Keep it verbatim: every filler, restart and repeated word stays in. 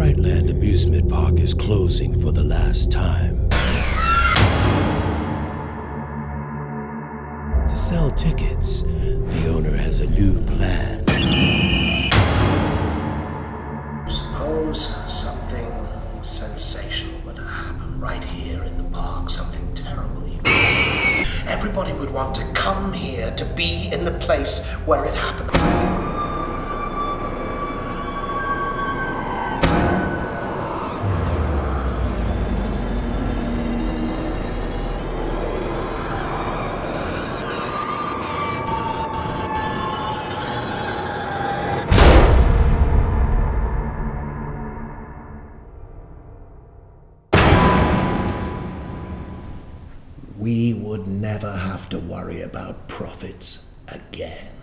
Frightland Amusement Park is closing for the last time. To sell tickets, the owner has a new plan. Suppose something sensational were to happen right here in the park, something terrible even. Everybody would want to come here to be in the place where it happened. We would never have to worry about profits again.